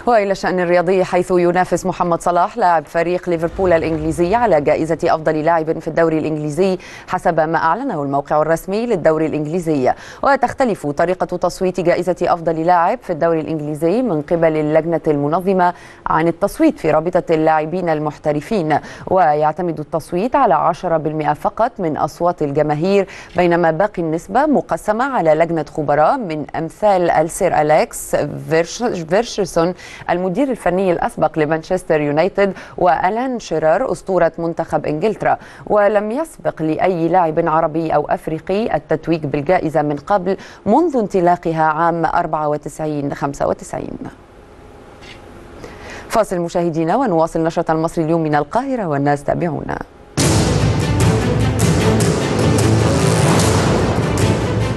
وإلى الشأن الرياضي، حيث ينافس محمد صلاح لاعب فريق ليفربول الإنجليزي على جائزة أفضل لاعب في الدوري الإنجليزي حسب ما أعلنه الموقع الرسمي للدوري الإنجليزي. وتختلف طريقة تصويت جائزة أفضل لاعب في الدوري الإنجليزي من قبل اللجنة المنظمة عن التصويت في رابطة اللاعبين المحترفين، ويعتمد التصويت على 10% فقط من أصوات الجماهير، بينما باقي النسبة مقسمة على لجنة خبراء من أمثال السير أليكس فيرشسون المدير الفني الأسبق لمانشستر يونايتد، وألان شيرر أسطورة منتخب إنجلترا. ولم يسبق لأي لاعب عربي أو أفريقي التتويج بالجائزة من قبل منذ انطلاقها عام 94-95. فاصل مشاهدينا ونواصل نشرة المصري اليوم من القاهرة، والناس تابعونا.